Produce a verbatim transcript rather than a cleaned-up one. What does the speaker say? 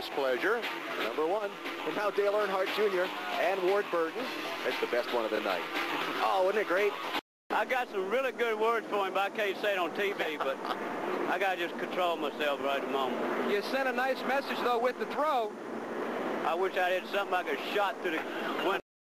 displeasure. Number one. And now Dale Earnhardt Junior and Ward Burton. That's the best one of the night. Oh, wasn't it great? I got some really good words for him, but I can't say it on T V, but I got to just control myself right at the moment. You sent a nice message, though, with the throw. I wish I had something I could shot to the window.